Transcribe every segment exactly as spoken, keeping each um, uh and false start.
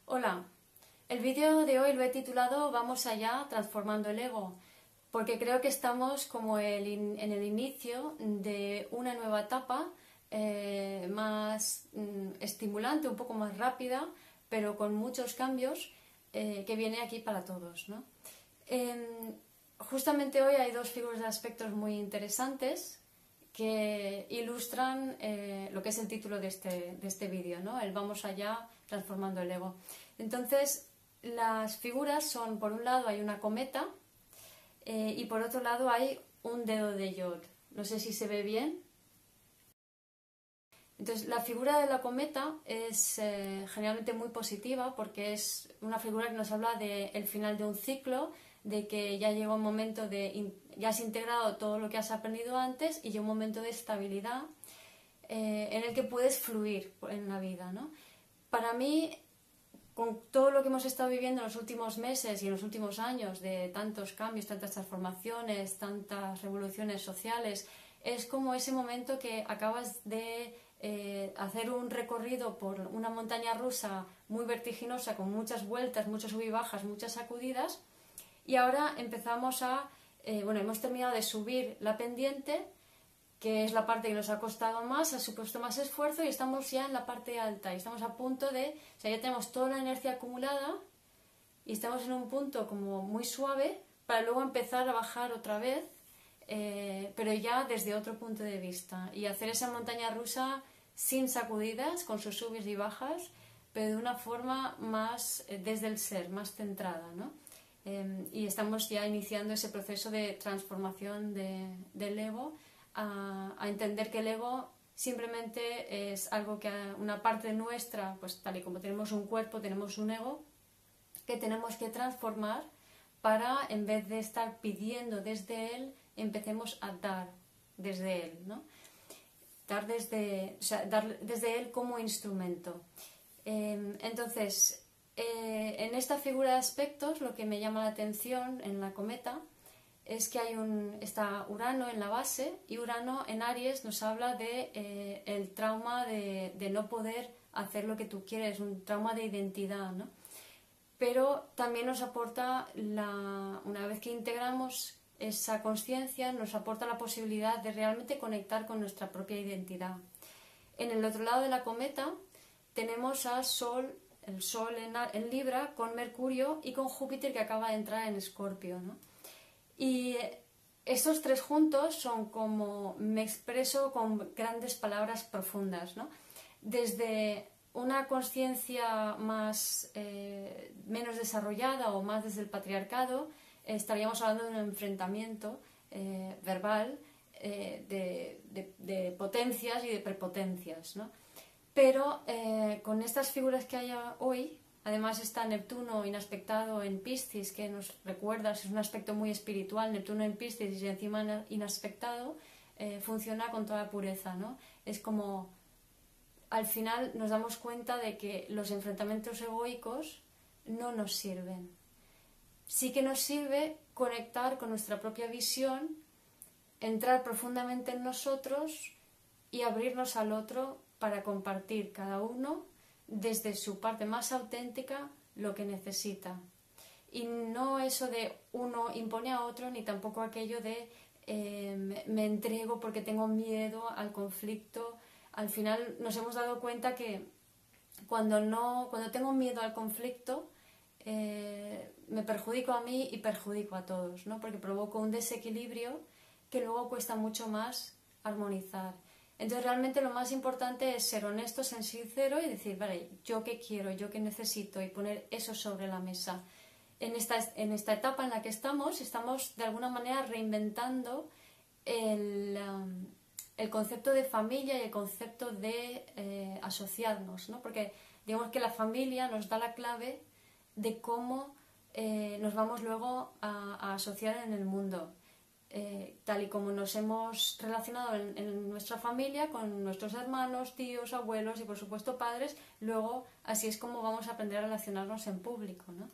Hola, el vídeo de hoy lo he titulado Vamos allá, transformando el ego, porque creo que estamos como el in- en el inicio de una nueva etapa eh, más mm, estimulante, un poco más rápida, pero con muchos cambios eh, que viene aquí para todos, ¿no? Em, Justamente hoy hay dos figuras de aspectos muy interesantes que ilustran eh, lo que es el título de este, de este vídeo, ¿no? El Vamos allá, transformando el ego. Entonces, las figuras son, por un lado hay una cometa eh, y por otro lado hay un dedo de Yod. No sé si se ve bien. Entonces, la figura de la cometa es eh, generalmente muy positiva porque es una figura que nos habla del final de un ciclo, de que ya llega un momento de, ya has integrado todo lo que has aprendido antes y llega un momento de estabilidad eh, en el que puedes fluir en la vida, ¿no? Para mí, con todo lo que hemos estado viviendo en los últimos meses y en los últimos años, de tantos cambios, tantas transformaciones, tantas revoluciones sociales, es como ese momento que acabas de eh, hacer un recorrido por una montaña rusa muy vertiginosa, con muchas vueltas, muchas sub y bajas, muchas sacudidas, y ahora empezamos a, eh, bueno, hemos terminado de subir la pendiente, que es la parte que nos ha costado más, ha supuesto más esfuerzo, y estamos ya en la parte alta y estamos a punto de, o sea, ya tenemos toda la energía acumulada y estamos en un punto como muy suave para luego empezar a bajar otra vez, eh, pero ya desde otro punto de vista, y hacer esa montaña rusa sin sacudidas, con sus subes y bajas, pero de una forma más eh, desde el ser, más centrada, ¿no? Eh, y estamos ya iniciando ese proceso de transformación de, del ego a, a entender que el ego simplemente es algo que una parte nuestra, pues tal y como tenemos un cuerpo, tenemos un ego que tenemos que transformar para, en vez de estar pidiendo desde él, empecemos a dar desde él, ¿no? Dar desde, o sea, dar desde él como instrumento. Eh, entonces, eh, en esta figura de aspectos, lo que me llama la atención en la cometa es que hay un, está Urano en la base, y Urano en Aries nos habla de eh, el trauma de, de no poder hacer lo que tú quieres, un trauma de identidad, ¿no? Pero también nos aporta, la, una vez que integramos esa conciencia, nos aporta la posibilidad de realmente conectar con nuestra propia identidad. En el otro lado de la cometa tenemos a Sol, el Sol en, en Libra, con Mercurio y con Júpiter, que acaba de entrar en Escorpio, ¿no? Y estos tres juntos son como, me expreso con grandes palabras profundas, ¿no? Desde una conciencia más eh, menos desarrollada o más desde el patriarcado, eh, estaríamos hablando de un enfrentamiento eh, verbal eh, de, de, de potencias y de prepotencias, ¿no? Pero eh, con estas figuras que hay hoy, además está Neptuno inaspectado en Piscis, que nos recuerda, es un aspecto muy espiritual, Neptuno en Piscis y encima inaspectado, eh, funciona con toda pureza, ¿no? Es como, al final nos damos cuenta de que los enfrentamientos egoicos no nos sirven. Sí que nos sirve conectar con nuestra propia visión, entrar profundamente en nosotros y abrirnos al otro para compartir cada uno desde su parte más auténtica lo que necesita. Y no eso de uno impone a otro, ni tampoco aquello de eh, me entrego porque tengo miedo al conflicto. Al final nos hemos dado cuenta que cuando, no, cuando tengo miedo al conflicto, eh, me perjudico a mí y perjudico a todos, ¿no? Porque provoco un desequilibrio que luego cuesta mucho más armonizar. Entonces realmente lo más importante es ser honesto, ser sincero y decir, vale, yo qué quiero, yo qué necesito, y poner eso sobre la mesa. En esta, en esta etapa en la que estamos, estamos de alguna manera reinventando el, um, el concepto de familia y el concepto de eh, asociarnos, ¿no? Porque digamos que la familia nos da la clave de cómo eh, nos vamos luego a, a asociar en el mundo. Eh, tal y como nos hemos relacionado en, en nuestra familia, con nuestros hermanos, tíos, abuelos y por supuesto padres, luego así es como vamos a aprender a relacionarnos en público, ¿no?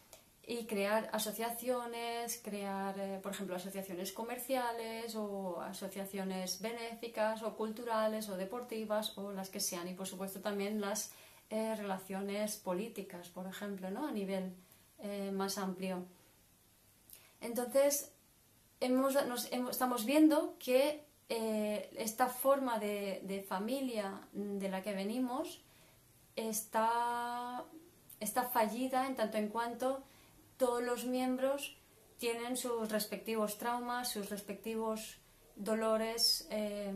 Y crear asociaciones, crear, eh, por ejemplo, asociaciones comerciales o asociaciones benéficas o culturales o deportivas o las que sean, y por supuesto también las eh, relaciones políticas, por ejemplo, ¿no? A nivel eh, más amplio. Entonces, hemos, nos, hemos, estamos viendo que eh, esta forma de, de familia de la que venimos está, está fallida en tanto en cuanto todos los miembros tienen sus respectivos traumas, sus respectivos dolores, eh,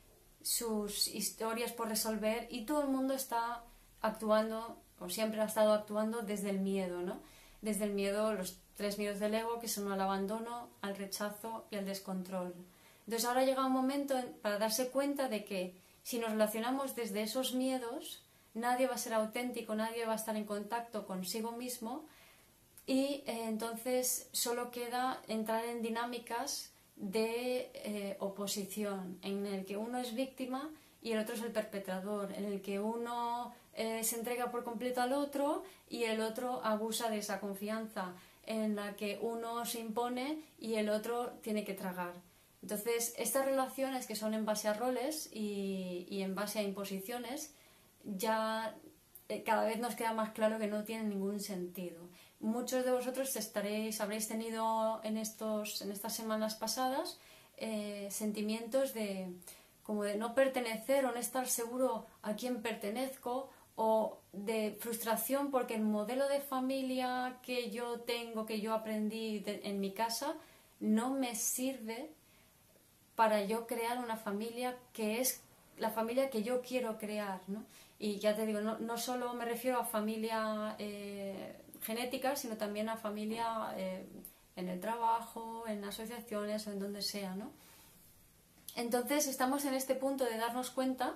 sus historias por resolver, y todo el mundo está actuando, o siempre ha estado actuando desde el miedo, ¿no? Desde el miedo, los tres miedos del ego, que son al abandono, al rechazo y al descontrol. Entonces ahora llega un momento para darse cuenta de que si nos relacionamos desde esos miedos, nadie va a ser auténtico, nadie va a estar en contacto consigo mismo, y eh, entonces solo queda entrar en dinámicas de eh, oposición, en el que uno es víctima y el otro es el perpetrador, en el que uno eh, se entrega por completo al otro y el otro abusa de esa confianza, en la que uno se impone y el otro tiene que tragar. Entonces, estas relaciones que son en base a roles y, y en base a imposiciones, ya eh, cada vez nos queda más claro que no tienen ningún sentido. Muchos de vosotros estaréis, habréis tenido en, estos, en estas semanas pasadas eh, sentimientos de, como de no pertenecer o no estar seguro a quién pertenezco, o de frustración porque el modelo de familia que yo tengo, que yo aprendí de, en mi casa, no me sirve para yo crear una familia que es la familia que yo quiero crear, ¿no? Y ya te digo, no, no solo me refiero a familia eh, genética, sino también a familia eh, en el trabajo, en asociaciones o en donde sea, ¿no? Entonces estamos en este punto de darnos cuenta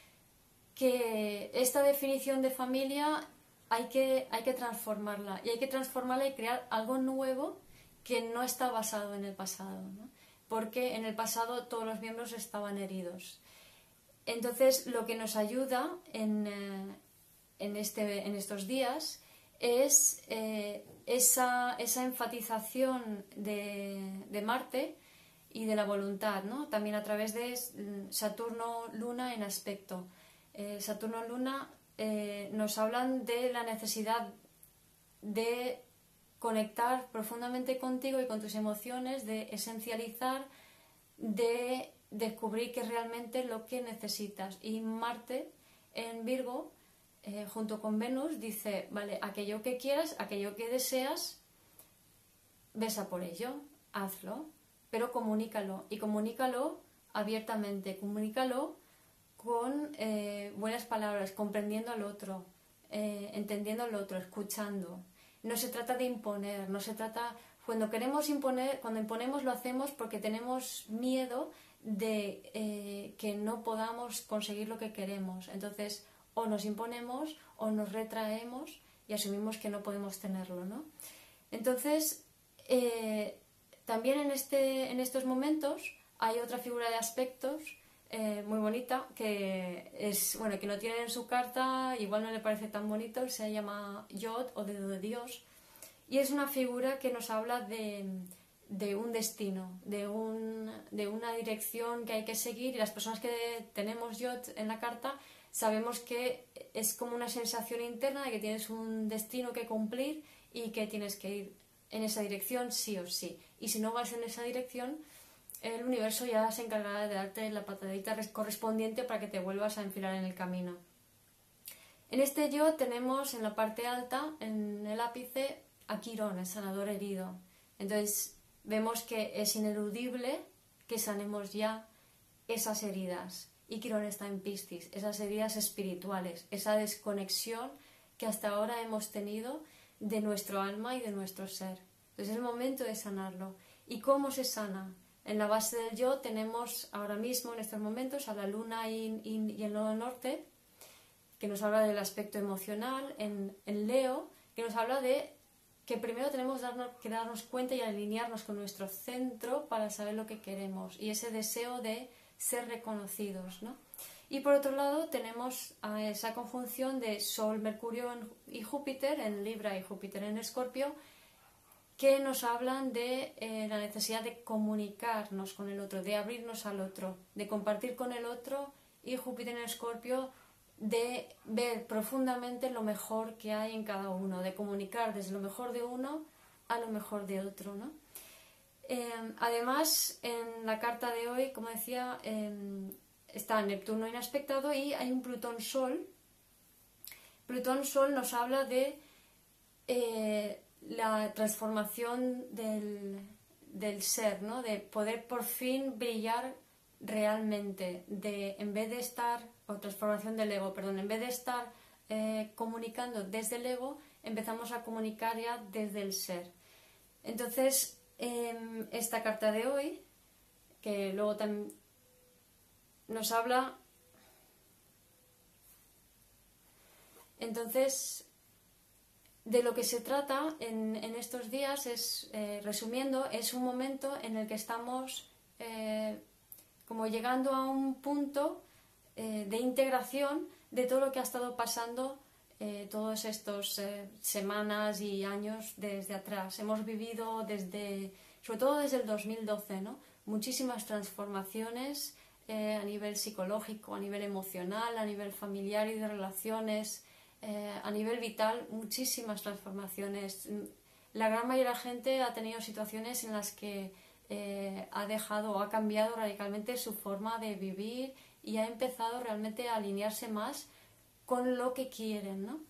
que esta definición de familia hay que, hay que transformarla, y hay que transformarla y crear algo nuevo que no está basado en el pasado, ¿no? Porque en el pasado todos los miembros estaban heridos. Entonces, lo que nos ayuda en, eh, en, este, en estos días es eh, esa, esa enfatización de, de Marte y de la voluntad, ¿no? También a través de Saturno-Luna en aspecto. Eh, Saturno-Luna eh, nos hablan de la necesidad de conectar profundamente contigo y con tus emociones, de esencializar, de descubrir qué es realmente lo que necesitas. Y Marte en Virgo, eh, junto con Venus, dice, vale, aquello que quieras, aquello que deseas, ves a por ello, hazlo, pero comunícalo, y comunícalo abiertamente, comunícalo con eh, buenas palabras, comprendiendo al otro, eh, entendiendo al otro, escuchando. No se trata de imponer, no se trata... Cuando queremos imponer, cuando imponemos lo hacemos porque tenemos miedo de eh, que no podamos conseguir lo que queremos. Entonces, o nos imponemos o nos retraemos y asumimos que no podemos tenerlo, ¿no? Entonces, eh, también en, este, en estos momentos hay otra figura de aspectos eh, muy bonita, que es, bueno, que no tiene en su carta, igual no le parece tan bonito, se llama Yod o dedo de Dios, y es una figura que nos habla de, de un destino, de, un, de una dirección que hay que seguir, y las personas que tenemos Yod en la carta sabemos que es como una sensación interna de que tienes un destino que cumplir y que tienes que ir en esa dirección sí o sí, y si no vas en esa dirección, el universo ya se encargará de darte la patadita correspondiente para que te vuelvas a enfilar en el camino. En este yo tenemos en la parte alta, en el ápice, a Quirón, el sanador herido. Entonces vemos que es ineludible que sanemos ya esas heridas. Y Quirón está en Piscis, esas heridas espirituales, esa desconexión que hasta ahora hemos tenido de nuestro alma y de nuestro ser. Entonces es el momento de sanarlo. ¿Y cómo se sana? En la base del yo tenemos ahora mismo, en estos momentos, a la luna y, y, y el nodo norte, que nos habla del aspecto emocional, en, en Leo, que nos habla de que primero tenemos darnos, que darnos cuenta y alinearnos con nuestro centro para saber lo que queremos, y ese deseo de ser reconocidos, ¿no? Y por otro lado tenemos a esa conjunción de Sol, Mercurio y Júpiter en Libra y Júpiter en Escorpio, que nos hablan de eh, la necesidad de comunicarnos con el otro, de abrirnos al otro, de compartir con el otro, y Júpiter en Escorpio de ver profundamente lo mejor que hay en cada uno, de comunicar desde lo mejor de uno a lo mejor de otro, ¿no? Eh, además, en la carta de hoy, como decía, eh, está Neptuno inaspectado y hay un Plutón-Sol. Plutón-Sol nos habla de eh, la transformación del, del ser, ¿no? De poder por fin brillar realmente, de en vez de estar, o transformación del ego, perdón, en vez de estar eh, comunicando desde el ego, empezamos a comunicar ya desde el ser. Entonces, eh, esta carta de hoy, que luego también nos habla, entonces, de lo que se trata en, en estos días es, eh, resumiendo, es un momento en el que estamos eh, como llegando a un punto eh, de integración de todo lo que ha estado pasando eh, todas estas eh, semanas y años desde atrás. Hemos vivido desde, sobre todo desde el dos mil doce, ¿no? Muchísimas transformaciones eh, a nivel psicológico, a nivel emocional, a nivel familiar y de relaciones, eh, a nivel vital, muchísimas transformaciones. La gran mayoría de la gente ha tenido situaciones en las que eh, ha dejado o ha cambiado radicalmente su forma de vivir y ha empezado realmente a alinearse más con lo que quieren, ¿no?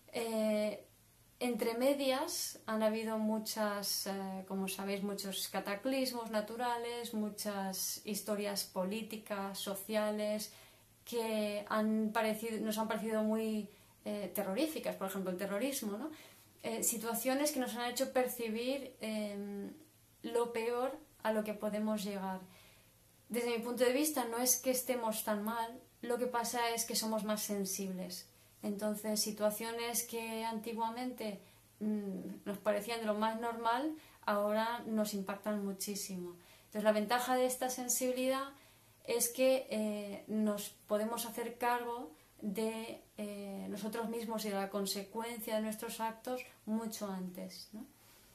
Eh, entre medias han habido muchas, eh, como sabéis, muchos cataclismos naturales, muchas historias políticas, sociales, que han parecido, nos han parecido muy eh, terroríficas, por ejemplo el terrorismo, ¿no? Eh, situaciones que nos han hecho percibir eh, lo peor a lo que podemos llegar. Desde mi punto de vista no es que estemos tan mal, lo que pasa es que somos más sensibles. Entonces, situaciones que antiguamente mmm, nos parecían de lo más normal, ahora nos impactan muchísimo. Entonces, la ventaja de esta sensibilidad es que eh, nos podemos hacer cargo de eh, nosotros mismos y de la consecuencia de nuestros actos mucho antes, ¿no?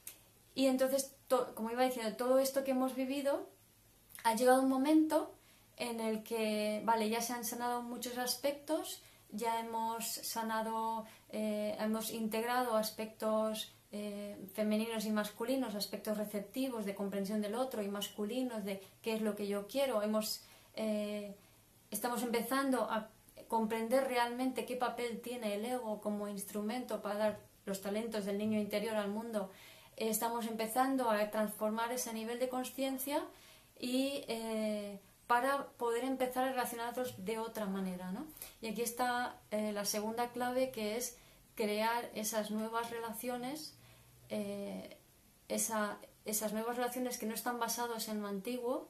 Y entonces, to- como iba diciendo, todo esto que hemos vivido, ha llegado un momento en el que, vale, ya se han sanado muchos aspectos, ya hemos sanado, eh, hemos integrado aspectos eh, femeninos y masculinos, aspectos receptivos de comprensión del otro y masculinos de qué es lo que yo quiero. Hemos, eh, estamos empezando a comprender realmente qué papel tiene el ego como instrumento para dar los talentos del niño interior al mundo. Eh, estamos empezando a transformar ese nivel de conciencia y eh, para poder empezar a relacionarnos de otra manera, ¿no? Y aquí está eh, la segunda clave, que es crear esas nuevas relaciones, eh, esa, esas nuevas relaciones que no están basadas en lo antiguo,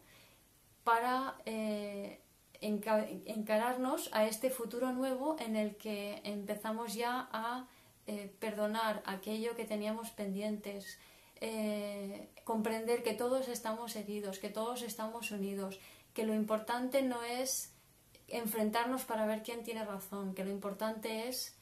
para eh, enca encararnos a este futuro nuevo en el que empezamos ya a eh, perdonar aquello que teníamos pendientes, eh, comprender que todos estamos heridos, que todos estamos unidos, que lo importante no es enfrentarnos para ver quién tiene razón, que lo importante es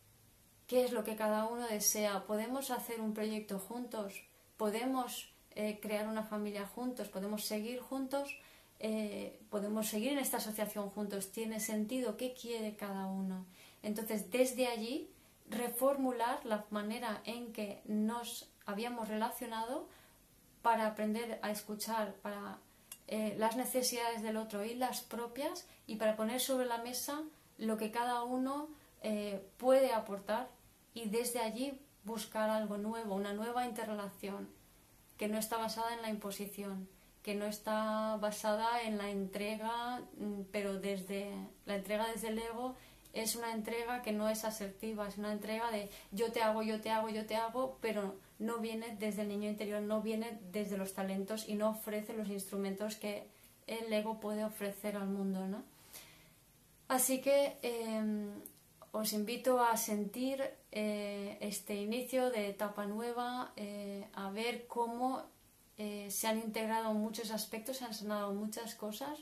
qué es lo que cada uno desea. Podemos hacer un proyecto juntos, podemos eh, crear una familia juntos, podemos seguir juntos, eh, podemos seguir en esta asociación juntos. Tiene sentido, ¿qué quiere cada uno? Entonces, desde allí, reformular la manera en que nos habíamos relacionado para aprender a escuchar, para eh, las necesidades del otro y las propias, y para poner sobre la mesa lo que cada uno eh, puede aportar, y desde allí buscar algo nuevo, una nueva interrelación que no está basada en la imposición, que no está basada en la entrega, pero desde la entrega desde el ego es una entrega que no es asertiva, es una entrega de yo te hago, yo te hago, yo te hago, pero no viene desde el niño interior, no viene desde los talentos y no ofrece los instrumentos que el ego puede ofrecer al mundo, ¿no? Así que eh, os invito a sentir eh, este inicio de etapa nueva, eh, a ver cómo eh, se han integrado muchos aspectos, se han sanado muchas cosas,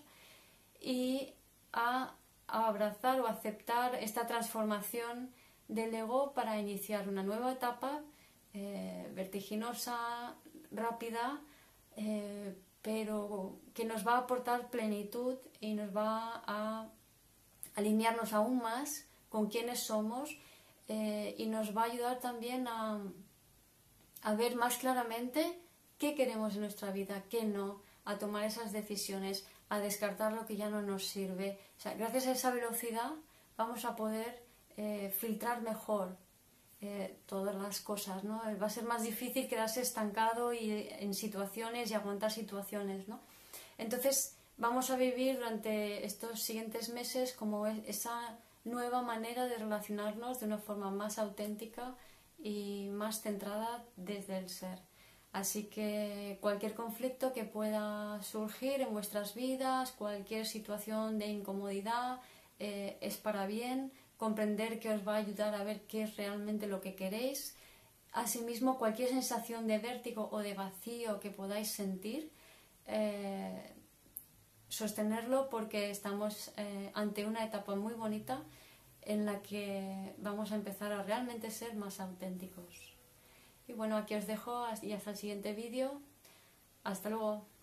y a, a abrazar o aceptar esta transformación del ego para iniciar una nueva etapa eh, vertiginosa, rápida, eh, pero que nos va a aportar plenitud y nos va a alinearnos aún más con quiénes somos, eh, y nos va a ayudar también a, a ver más claramente qué queremos en nuestra vida, qué no, a tomar esas decisiones, a descartar lo que ya no nos sirve. O sea, gracias a esa velocidad vamos a poder eh, filtrar mejor eh, todas las cosas, ¿no? Va a ser más difícil quedarse estancado y, en situaciones y aguantar situaciones, ¿no? Entonces vamos a vivir durante estos siguientes meses como esa nueva manera de relacionarnos de una forma más auténtica y más centrada desde el ser. Así que cualquier conflicto que pueda surgir en vuestras vidas, cualquier situación de incomodidad, eh, es para bien, comprender que os va a ayudar a ver qué es realmente lo que queréis. Asimismo, cualquier sensación de vértigo o de vacío que podáis sentir, eh, sostenerlo, porque estamos eh, ante una etapa muy bonita en la que vamos a empezar a realmente ser más auténticos. Y bueno, aquí os dejo y hasta el siguiente vídeo. Hasta luego.